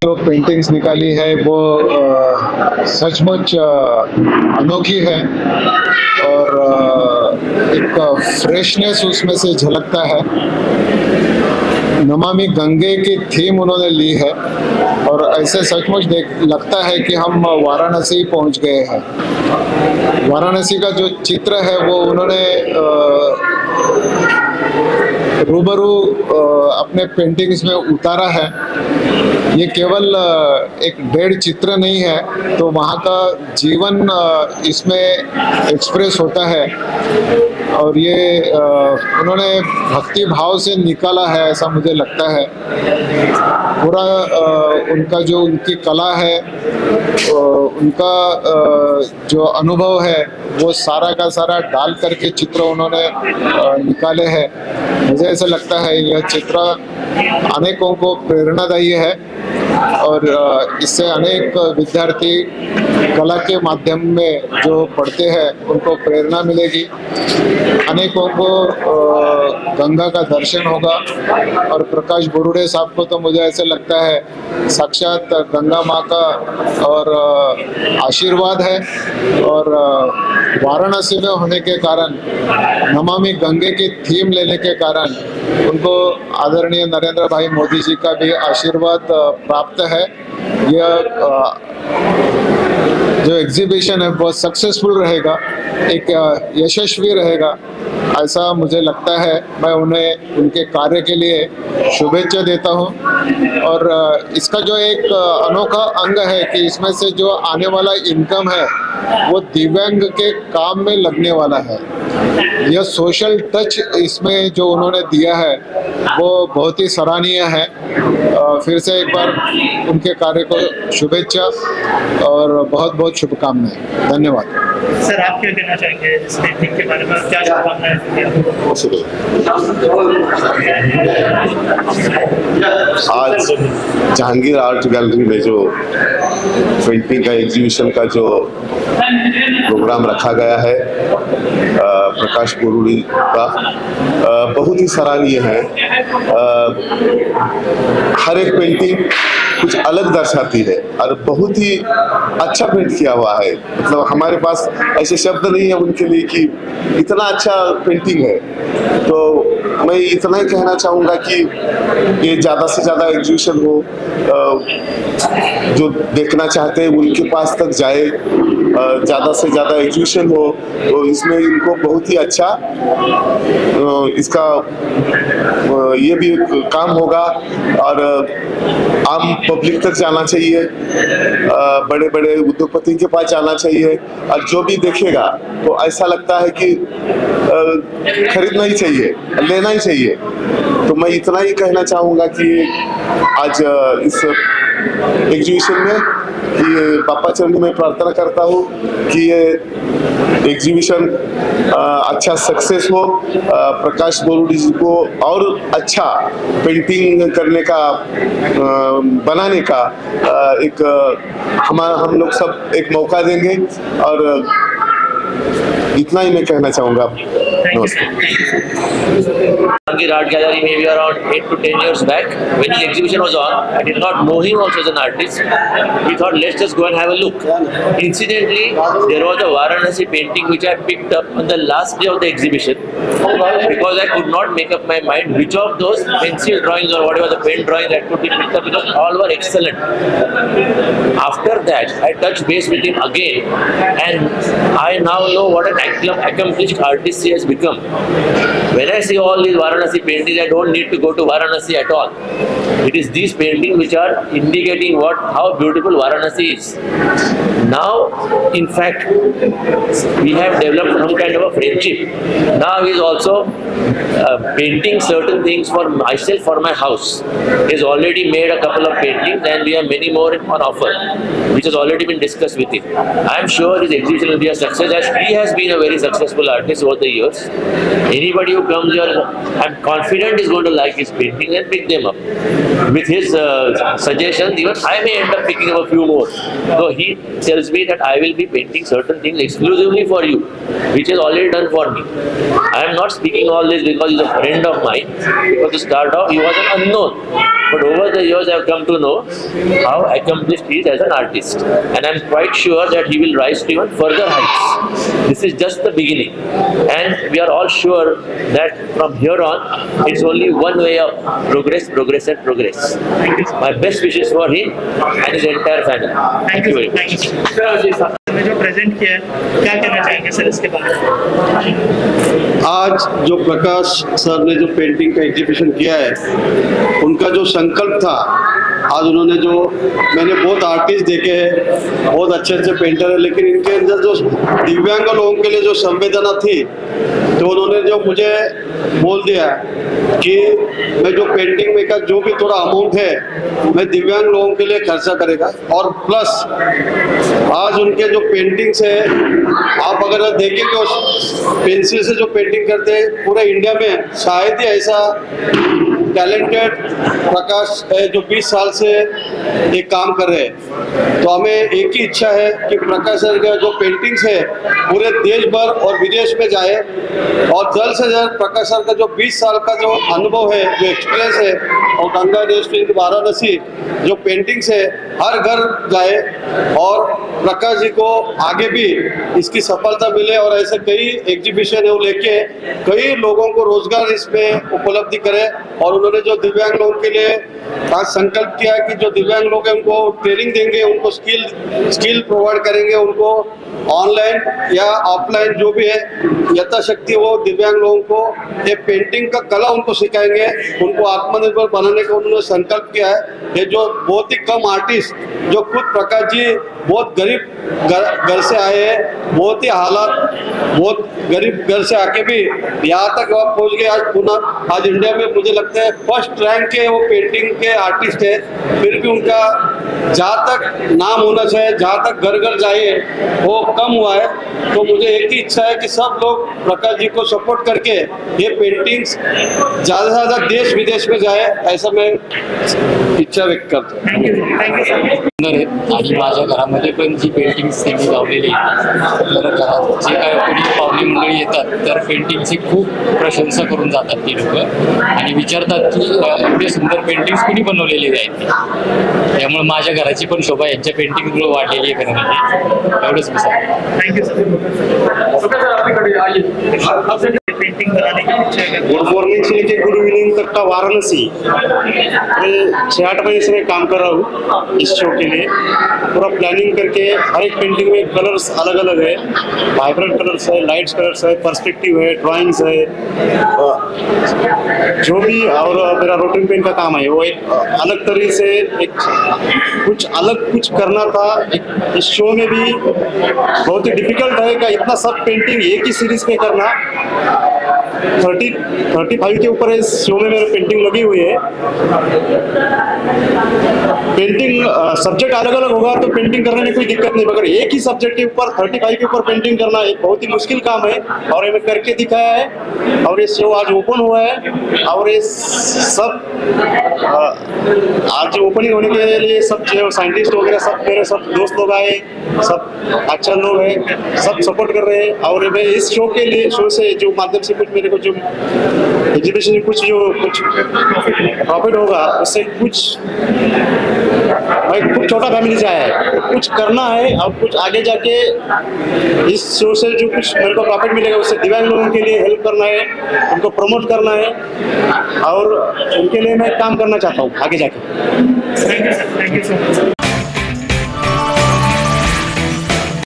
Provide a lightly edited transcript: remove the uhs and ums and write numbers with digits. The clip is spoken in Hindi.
जो पेंटिंग्स निकाली है वो सचमुच अनोखी है और एक फ्रेशनेस उसमें से झलकता है। नमामि गंगे की थीम उन्होंने ली है और ऐसे सचमुच लगता है कि हम वाराणसी पहुंच गए हैं। वाराणसी का जो चित्र है वो उन्होंने रूबरू अपने पेंटिंग्स में उतारा है। ये केवल एक डेढ़ चित्र नहीं है, तो वहाँ का जीवन इसमें एक्सप्रेस होता है और ये उन्होंने भक्ति भाव से निकाला है, ऐसा मुझे लगता है। पूरा उनका जो उनकी कला है, उनका जो अनुभव है, वो सारा का सारा डाल करके चित्र उन्होंने निकाले हैं। मुझे ऐसा लगता है यह चित्र अनेकों को प्रेरणादायी है और इससे अनेक विद्यार्थी कला के माध्यम में जो पढ़ते हैं उनको प्रेरणा मिलेगी। अनेकों को गंगा का दर्शन होगा और प्रकाश बोरुडे साहब को तो मुझे ऐसे लगता है साक्षात गंगा माँ का और आशीर्वाद है। और वाराणसी में होने के कारण, नमामि गंगे की थीम लेने के कारण उनको आदरणीय नरेंद्र भाई मोदी जी का भी आशीर्वाद प्राप्त है। यह जो एग्जीबिशन है वो सक्सेसफुल रहेगा, एक यशस्वी रहेगा, ऐसा मुझे लगता है। मैं उन्हें उनके कार्य के लिए शुभेच्छा देता हूं। और इसका जो एक अनोखा अंग है कि इसमें से जो आने वाला इनकम है वो दिव्यांग के काम में लगने वाला है। यह सोशल टच इसमें जो उन्होंने दिया है वो बहुत ही सराहनीय है। फिर से एक बार उनके कार्य को शुभेच्छा और बहुत बहुत शुभकामनाएं। धन्यवाद। सर, आप क्या कहना चाहेंगे इस पेंटिंग के बारे में? क्या शुभकामनाएं? आज जहांगीर आर्ट गैलरी में जो पेंटिंग का एग्जीबिशन का जो प्रोग्राम रखा गया है प्रकाश बोरुडे का, बहुत ही सराहनीय है। हर एक पेंटिंग कुछ अलग दर्शाती है और बहुत ही अच्छा पेंट किया हुआ है। मतलब हमारे पास ऐसे शब्द नहीं है उनके लिए कि इतना अच्छा पेंटिंग है। तो मैं इतना ही कहना चाहूँगा कि ये ज़्यादा से ज़्यादा एग्जीबिशन हो, जो देखना चाहते हैं उनके पास तक जाए, ज़्यादा से ज़्यादा एग्जीबिशन हो, तो इसमें इनको बहुत ही अच्छा इसका ये भी काम होगा और आम पब्लिक तक जाना चाहिए, बड़े बड़े उद्योगपति के पास जाना चाहिए और जो भी देखेगा तो ऐसा लगता है कि खरीदना ही चाहिए, लेना ही चाहिए। तो मैं इतना ही कहना चाहूँगा कि आज इस एग्जीबिशन में कि बापा चरण में प्रार्थना करता हूँ कि ये एग्जीबिशन अच्छा सक्सेस हो, प्रकाश बोरुडे जी को और अच्छा पेंटिंग करने का बनाने का एक हम लोग सब एक मौका देंगे और इतना ही मैं कहना चाहूँगा। Jahangir Art Gallery maybe around 8 to 10 years back. When his exhibition was on, I did not know him also as an artist. We thought, let's just go and have a look. Incidentally, there was a Varanasi painting which I picked up on the last day of the exhibition because I could not make up my mind which of those pencil drawings or whatever the pen drawings that could be picked up, because all were excellent. After that, I touched base with him again and I now know what an accomplished artist he has become. When I see all these Varanasi paintings, I don't need to go to Varanasi at all. It is these paintings which are indicating how beautiful Varanasi is. Now, in fact, we have developed some kind of a friendship. Now he is also painting certain things for myself, for my house. He has already made a couple of paintings and we have many more on offer, which has already been discussed with him. I am sure his exhibition will be a success, as he has been a very successful artist over the years. Anybody who comes here, I am confident is going to like his paintings and pick them up. With his suggestions, even I may end up picking up a few more. So he tells me that I will be painting certain things exclusively for you, which is already done for me. I am not speaking all this because he is a friend of mine. Because to start off, he was an unknown. but over the years I have come to know how accomplished he is as an artist, and I am quite sure that he will rise to even further heights. This is just the beginning, and we are all sure that from here on it's only one way of progress, progress and progress. My best wishes for him and his entire family. Thank you very much. जो प्रेजेंट किया है क्या कहना चाहेंगे सर इसके बारे में? आज जो प्रकाश सर ने जो पेंटिंग का एग्जीबिशन किया है, उनका जो संकल्प था, आज उन्होंने जो, मैंने बहुत आर्टिस्ट देखे हैं, बहुत अच्छे अच्छे पेंटर है, लेकिन इनके अंदर जो दिव्यांग लोगों के लिए जो संवेदना थी, तो उन्होंने जो मुझे बोल दिया कि मैं जो पेंटिंग में का जो भी थोड़ा अमाउंट है मैं दिव्यांग लोगों के लिए खर्चा करेगा। और प्लस आज उनके जो पेंटिंग्स है, आप अगर देखेंगे उस पेंसिल से जो पेंटिंग करते हैं, पूरे इंडिया में शायद ही ऐसा टैलेंटेड प्रकाश है जो 20 साल से ये काम कर रहे हैं। तो हमें एक ही इच्छा है कि प्रकाश सर का जो पेंटिंग्स है पूरे देश भर और विदेश में जाए, और जल्द से जल्द प्रकाश सर का जो 20 साल का जो अनुभव है, जो एक्सपीरियंस है, और गंगा रेस्टोरेंट वाराणसी जो पेंटिंग्स है हर घर जाए, और प्रकाश जी को आगे भी इसकी सफलता मिले, और ऐसे कई एग्जीबिशन है वो लेके कई लोगों को रोजगार इसमें उपलब्धि करे। और उन्होंने जो दिव्यांग लोगों के लिए आज संकल्प किया कि जो दिव्यांग लोग हैं उनको ट्रेनिंग देंगे, उनको स्किल प्रोवाइड करेंगे, उनको ऑनलाइन या ऑफलाइन जो भी है यथाशक्ति वो दिव्यांग लोगों को ये पेंटिंग का कला उनको सिखाएंगे, उनको आत्मनिर्भर बनाने का उन्होंने संकल्प किया है। ये जो बहुत ही कम आर्टिस्ट, जो खुद प्रकाश जी बहुत गरीब घर से आए हैं, बहुत ही हालात, बहुत गरीब घर से आके भी यहाँ तक वह पहुँच गए। आज पुनः आज इंडिया में मुझे लगता है फर्स्ट रैंक के वो पेंटिंग के आर्टिस्ट है, फिर भी उनका जहाँ तक नाम होना चाहिए, जहाँ तक घर घर जाए वो कम हुआ है। तो मुझे एक ही इच्छा है कि सब लोग प्रकाश जी को सपोर्ट करके ये पेंटिंग्स ज़्यादा से ज़्यादा देश विदेश में जाए, ऐसा मैं इच्छा व्यक्त करतो। Thank you sir. आणि माझ्या घरामध्ये पण जी पेंटिंग्स त्यांनी लावलेली तर घरात जे काय कोणी पाहुणे मंडळी येतात तर पेंटिंगची खूप प्रशंसा करून जातात ती लोक, आणि विचारतात की एवढे सुंदर पेंटिंग्स कोणी बनवलेले आहेत, त्यामुळे माझ्या घराची पण शोभा यांच्या पेंटिंगमुळे वाढलेली आहे खरं एवढंच मी सांगतो। Thank you sir. पेंटिंग बनाने की इच्छा है? गुड मॉर्निंग से लेके गुड इवनिंग तक का वाराणसी, मैं 6-8 महीने से मैं काम कर रहा हूँ इस शो के लिए। पूरा प्लानिंग करके हर एक पेंटिंग में कलर्स अलग अलग है, वाइब्रेंट कलर्स है, लाइट्स कलर्स है, पर्सपेक्टिव है, ड्राइंग्स है, जो भी। और मेरा रोटरी पेन का काम है, वो एक अलग तरीके से एक कुछ अलग कुछ करना था। इस शो में भी बहुत ही डिफिकल्ट है कि इतना सब पेंटिंग एक ही सीरीज में करना। 35 के ऊपर इस शो में मेरे पेंटिंग लगी हुई है। पेंटिंग सब्जेक्ट अलग अलग होगा तो पेंटिंग करने में कोई दिक्कत नहीं, मगर एक ही सब्जेक्ट के ऊपर 35 के ऊपर पेंटिंग करना एक बहुत ही मुश्किल काम है, और ये मैं करके दिखाया है। और ये शो आज ओपन हुआ है, और ये सब आज ओपनिंग होने के लिए सब जो साइंटिस्ट वगैरह सब मेरे सब दोस्त लोग आए, सब अच्छा लोग हैं, सब सपोर्ट कर रहे हैं। और मैं इस शो के लिए, शो से जो माध्यम से कुछ मेरे को जो एग्जीबिशन में कुछ प्रॉफिट होगा, उससे कुछ भाई कुछ छोटा फैमिली से आया है, कुछ करना है। और कुछ आगे जाके इस शो से जो कुछ मेरे को प्रॉफिट मिलेगा उससे दिव्यांग लोगों के लिए हेल्प करना है, उनको प्रमोट करना है, और उनके लिए मैं काम करना चाहता हूँ आगे जाके। Thank you sir.